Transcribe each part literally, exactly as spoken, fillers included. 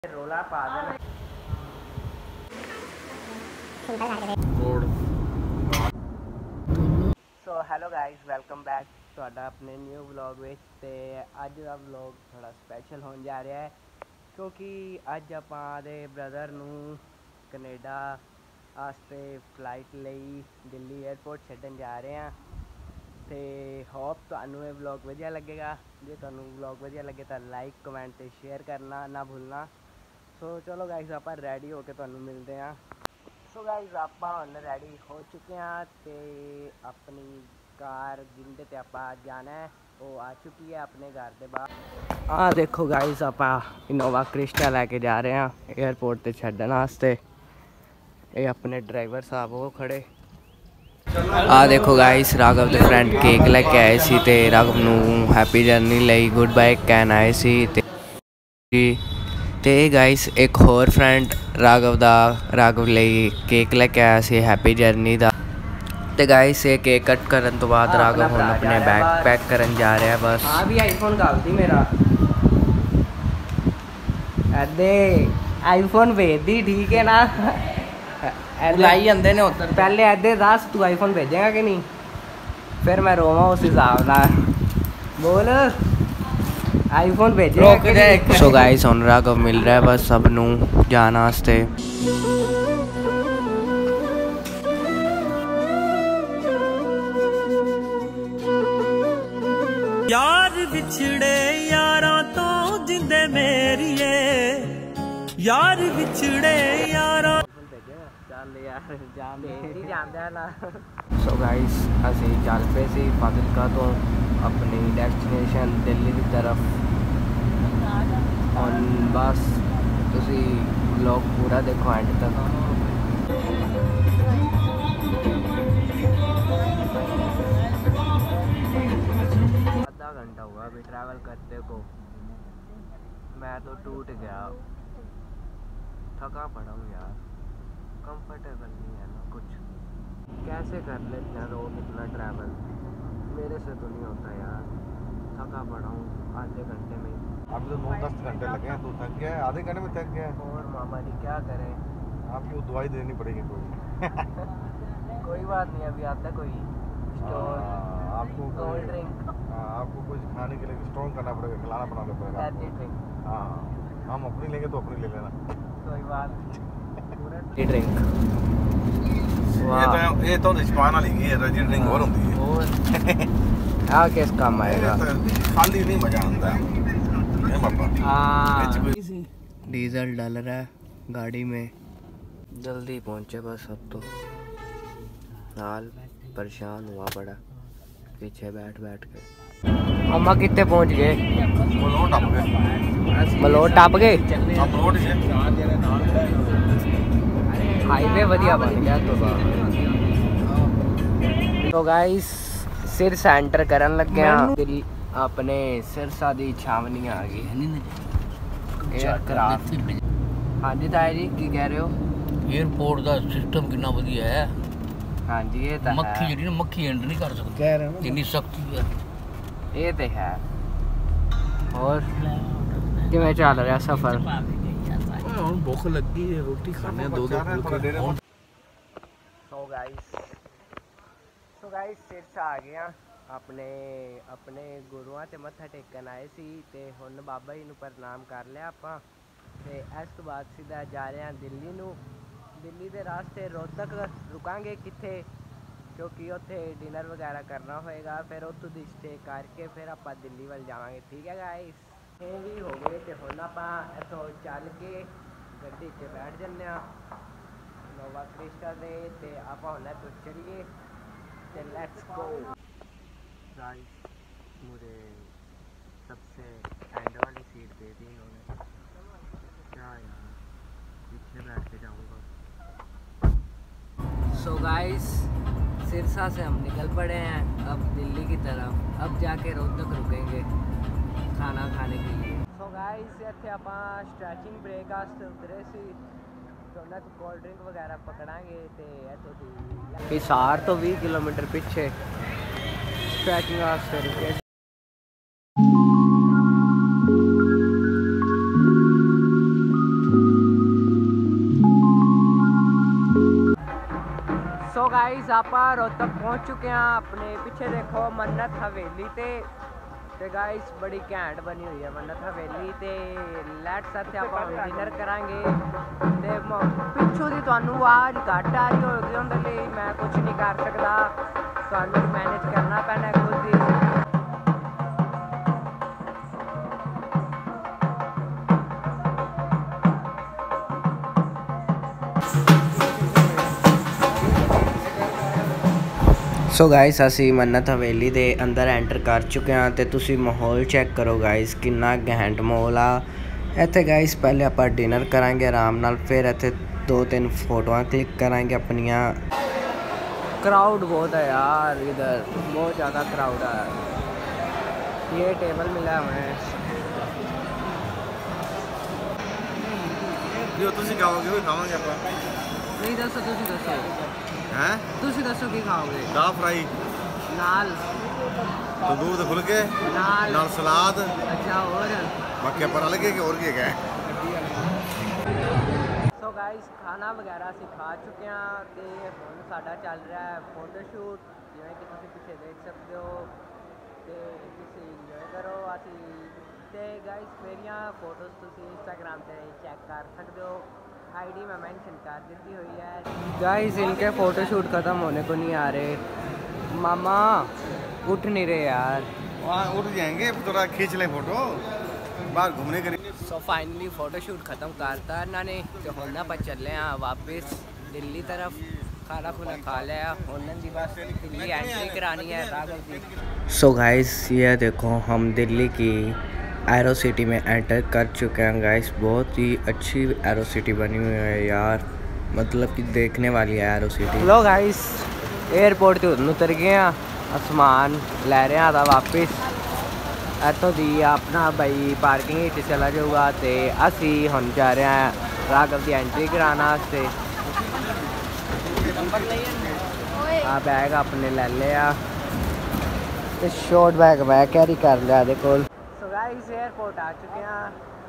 रोला पा देना। So hello guys, welcome back ਤੁਹਾਡਾ ਆਪਣੇ ਨਿਊ ਵਲੌਗ ਵਿੱਚ। ਤੇ ਅੱਜ ਦਾ ਵਲੌਗ ਥੋੜਾ ਸਪੈਸ਼ਲ ਹੋਣ ਜਾ ਰਿਹਾ ਹੈ ਕਿਉਂਕਿ ਅੱਜ ਆਪਾਂ ਦੇ ਬ੍ਰਦਰ ਨੂੰ ਕੈਨੇਡਾ ਵਾਸਤੇ ਫਲਾਈਟ ਲਈ ਦਿੱਲੀ 에ਅਰਪੋਰਟ ਛੱਡਣ ਜਾ ਰਹੇ ਹਾਂ। ਤੇ ਹੋਪ ਤੁਹਾਨੂੰ ਇਹ ਵਲੌਗ ਵਧੀਆ ਲੱਗੇਗਾ। ਜੇ ਤੁਹਾਨੂੰ ਵਲੌਗ ਵਧੀਆ ਲੱਗੇ ਤਾਂ ਲਾਈਕ ਕਮੈਂਟ ਤੇ ਸ਼ੇਅਰ ਕਰਨਾ ਨਾ ਭੁੱਲਣਾ। ਸੋ ਚਲੋ ਗਾइस, ਆਪਾਂ ਰੈਡੀ ਹੋ ਕੇ ਤੁਹਾਨੂੰ ਮਿਲਦੇ ਹਾਂ। ਸੋ गाइस, ਆਪਾਂ ਹੁਣ ਰੈਡੀ ਹੋ ਚੁੱਕੇ ਹਾਂ ਤੇ ਆਪਣੀ कार जिंदे ते आप जाना है वो आ चुकी है अपने घर के बाहर। हाँ देखो गाइस, आप इनोवा क्रिस्टा लैके जा रहे हैं एयरपोर्ट ते छड्डण वास्ते। ये अपने ड्राइवर साहब वो खड़े। आ देखो गाइस, राघव के फ्रेंड केक लेके आए सी ते राघव नू हैप्पी जर्नी लई गुड बाय कहन आए सी ते ते गाइस एक होर फ्रेंड राघव दा राघव लई केक लेके आया सी हैप्पी जर्नी दा। ते गाइस ये केक कट करन तो बाद राघव हुण अपने बैग पैक करन जा रहा है बस। हाँ भी आईफोन गलती मेरा अदे आईफोन भेज दी, ठीक है ना। बुलाई जांदे ने उधर। पहले अदे दस तू आईफोन भेजेगा कि नहीं, फिर मैं रोवा उस हिसाब नाल। बोल आईफोन भेजेगा कि नहीं। सो गाइस हुण राघव मिल रहा है बस सब नू जाने वास्ते। यार बिछड़े यारां तो जिंदे मेरिए यार बिछड़े यारां चल यार जान मेरी जानदा ना। सो गाइस असी चल पे सी फाजिलका तो अपनी डेस्टिनेशन दिल्ली की तरफ। और बस तुसी व्लॉग पूरा देखो एंड तक। घंटा हुआ अभी ट्रैवल करते को, मैं तो टूट गया, थका पड़ा हूँ यार। कंफर्टेबल नहीं है ना कुछ। कैसे कर लेते हैं लोग इतना ट्रैवल, मेरे से तो नहीं होता यार। थका पड़ा हूँ आधे घंटे में। अभी तो नौ दस घंटे लगे हैं, तो थक गया है, आधे घंटे में थक गया है। और मामा जी क्या करें, आपको दवाई देनी पड़ेगी कोई। कोई बात नहीं, अभी आता कोई आपको कोल्ड ड्रिंक, आपको कुछ खाने के लिए स्ट्रॉन्ग करना पड़ेगा, खिलाना बनाना पड़ेगा आपको। हाँ हम अपनी लेंगे तो अपनी ले लेना, कोई बात नहीं। ड्रिंक ये तो ये तो स्पान वाली है, रजी ड्रिंक और होती है। और आ किस काम आएगा, खाली नहीं मजा आता है पापा। हाँ डीजल डाल रहा है गाड़ी में, जल्दी पहुंचे बस। अब तो हाल परेशान हुआ पड़ा पीछे बैठ बैठ के। मामा कितने पहुंच गए, मलोट टप गए। मलोट टप गए। मलोट से हाईवे वधिया बन गया तो। तो गाइस सिर सेंटर करन लगे हैं, अपने सिरसा दी छावनी आ गई एयरक्राफ्ट। हाँ जी ताया जी की कह रहे हो। एयरपोर्ट का सिस्टम कितना वधिया है। हाँ जी ये तो मक्खी है, जी ना मक्खी एंटर नहीं कर सकती, कह रहे हैं इतनी सख्ती है। ये तो है। और किवें चल रहा सफर। ਹੁਣ ਭੁੱਖ ਲੱਗੀ ਹੈ, ਰੋਟੀ ਖਾਣੇ ਦੋ ਦੋ ਫੁਲਕੇ। So guys so guys Sirsa आ गया अपने अपने गुरुआं ते मत्था टेकन आए सी ते हुण बाबा जी नूं प्रणाम कर लिया आपां ते इस तो बाद सीधा जा रहे हैं दिल्ली नूं। दिल्ली के रास्ते रोहतक रुकांगे कित्थे, क्योंकि उत्थे डिनर वगैरह करना होएगा, फिर उत्थों दी स्टे करके फिर आपां दिल्ली वाल जावांगे। ठीक है गाइस, ये भी हो गए तो हुण आपां इत्थों चल के गड्डी च बैठ जन्ने आ इनोवा क्रिस्टा दे ते आपां हुण इत्थों चलिए ते लेट्स गो। गाइस मुझे सबसे एंड वाली सीट दे दी इन्होंने, क्या यार पीछे बैठ के जाऊँगा। सो गाइस सिरसा से हम निकल पड़े हैं अब दिल्ली की तरफ। अब जाके रोहतक रुकेंगे खाना खाने के लिए। सो गाइस इत्थे आपां स्ट्रैचिंग ब्रेक वास्ते उतरे सी, तो ना तो कोल्ड ड्रिंक वगैरह पकड़ांगे ते इत्थों दी हिसार तो बीस किलोमीटर पीछे स्ट्रैचिंग वास्ते रुके। गाइस आप रोहतक पहुंच चुके हैं। अपने पीछे देखो मन्नत हवेली ते ते गाइस बड़ी घैंट बनी हुई है मन्नत हवेली ते लैट साथ आप डिनर करांगे ते पिछू दी तुहानू आवाज घट आ रही होगी उहदे लई मैं कुछ नहीं कर सकदा, तुहानू मैनेज करना पैना खुद ही। सो गाइस ਅਸੀਂ ਮੰਨਤ ਹਵੇਲੀ ਦੇ ਅੰਦਰ ਐਂਟਰ ਕਰ ਚੁੱਕੇ ਹਾਂ ਤੇ ਤੁਸੀਂ ਮਾਹੌਲ ਚੈੱਕ ਕਰੋ ਗਾइस ਕਿੰਨਾ ਘੈਂਟ ਮਾਹੌਲ ਆ ਇੱਥੇ ਗਾइस। ਪਹਿਲੇ ਆਪਾਂ ਡਿਨਰ ਕਰਾਂਗੇ ਆਰਾਮ ਨਾਲ, ਫਿਰ ਇੱਥੇ दो तीन फोटोआं क्लिक कराएंगे अपनियाँ। क्राउड बहुत है यार इधर, बहुत ज़्यादा क्राउड है। ये टेबल मिला है हमें। जो तुसी खाओगे वो खावांगे ਆਪਾਂ। नहीं दसो तुसी दसो हैं तुसी दसो की खाओगे? दाल फ्राई नाल तंदूर ਦੇ फुलके नाल ਨਾਲ सलाद। अच्छा और बाकी ਆਪਾਂ अलग है कि और की है? सो गाइस खाना वगैरह ਅਸੀਂ ਖਾ ਚੁੱਕੇ ਹਾਂ ਤੇ ਹੁਣ ਸਾਡਾ ਚੱਲ ਰਿਹਾ ਹੈ ਫੋਟੋ ਸ਼ੂਟ, ਜਿਵੇਂ ਕਿ ਤੁਸੀਂ ਪਿੱਛੇ ਦੇਖ ਸਕਦੇ ਹੋ ਤੇ ਤੁਸੀਂ ਇੰਜੋਏ ਕਰੋ। ਅਸੀਂ ਤੇ ਗਾइस ਮੇਰੀਆਂ ਫੋਟੋਜ਼ ਤੁਸੀਂ इंस्टाग्राम ਤੇ चेक कर सकते हो, आईडी में मेंशन कर दी हुई है। गाइस इनके फ़ोटो शूट ख़त्म होने को नहीं आ रहे, मामा उठ नहीं रहे यार। वहाँ उठ जाएंगे, थोड़ा खींच लें फोटो, बाहर घूमने करेंगे। सो फाइनली फोटो शूट ख़त्म करता इन्होंने तो हम पर चले हाँ वापस दिल्ली तरफ। खाना खुना खा लिया, उन्होंने दी बस दिल्ली एंट्री करानी है राघव जी। सो गाइस ये देखो हम दिल्ली की एरो सिटी में एंटर कर चुके हैं गाइस। बहुत ही अच्छी एरो सिटी बनी हुई है यार, मतलब कि देखने वाली है एरो सिटी। लो गाइस एयरपोर्ट तो उतर गए हैं, आसमान लै रहे हैं वापस। इतों दी अपना भाई पार्किंग चला जाऊगा तो असी हम जा रहे हैं राघव की एंट्री कराने वास्ते। आ बैग अपने ले लिया, शॉर्ट बैग मैं कैरी कर लिया देखो। सो गाइस एयरपोर्ट आ चुके हैं,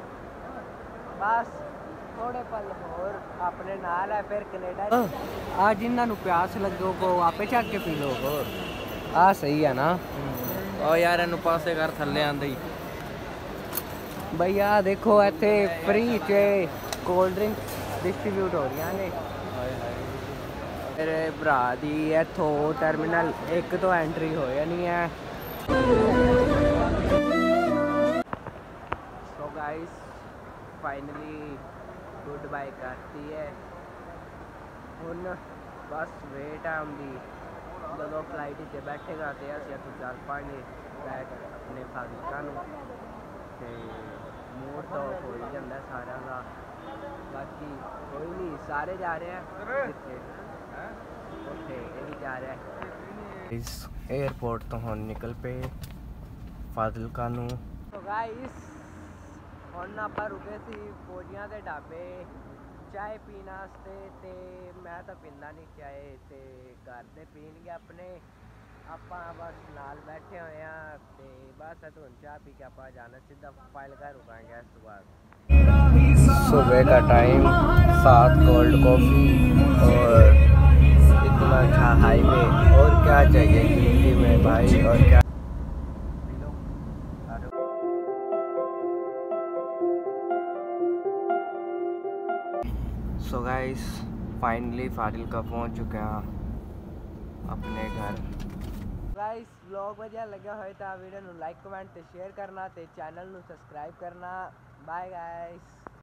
बस थोड़े पल होर अपने नाल है फिर कनेडा। आ जिन्होंने प्यास लगो को आपे चक के पी लो। आ सही है ना? ओ यार इनू पासे कर थल्ले आंदे ही भैया देखो इतने फ्री च कोल्ड ड्रिंक डिस्ट्रीब्यूट हो रही ने। मेरे भरा दी इथों टर्मिनल एक तो एंट्री हो जानी है। So guys finally good bye करती है हुन, बस वेट है उनकी जो फ्लाइट च बैठेगा तो अस इतों चल पाएंगे बैठ अपने फाजिलका तो मूड तो हो ही जाता सारा का। बाकी कोई नहीं, सारे जा रहे हैं जिथे उत्थे यही जा रहा है। इस एयरपोर्ट तो हम निकल पे फाजिलका नू। तो गाइस हुण आपां रुके सी फौजियां दे ढाबे चाय पीने वास्ते ते मैं तो पींदा नहीं चाय, ते घर दे पीणगे अपने, आपां बस नाल बैठे हुए हैं ते बस तो हुण चाह पी के आपां जाना सीधा फाजिलका रुकांगे। इस तो बाद सुबह का टाइम, साथ कोल्ड कॉफ़ी और इतना अच्छा हाईवे, और क्या चाहिए ज़िंदगी में भाई, और क्या। सो गाइस फाइनली फाजिलका पहुंच चुके हैं अपने घर। गाइस व्लॉग वधिया लगा होए तो वीडियो नू लाइक कमेंट ते शेयर करना ते चैनल नू सब्सक्राइब करना। Bye guys.